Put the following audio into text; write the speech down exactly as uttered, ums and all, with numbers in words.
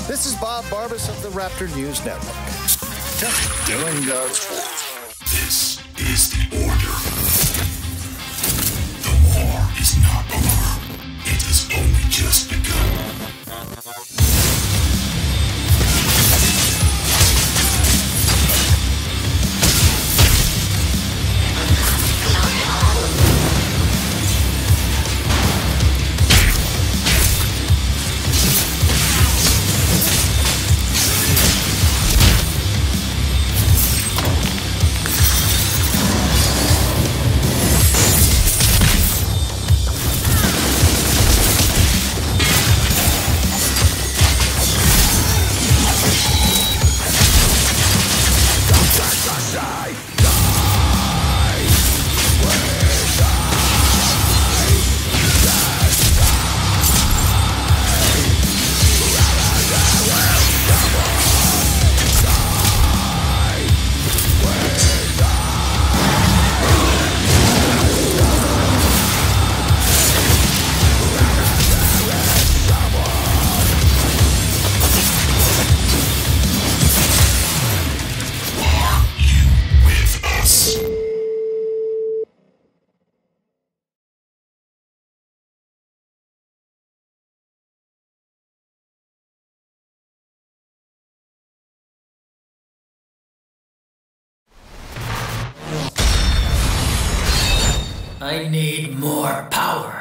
This is Bob Barbas of the Raptor News Network. Just doing God's work. This is the order. The war is not over. It has only just begun. I need more power.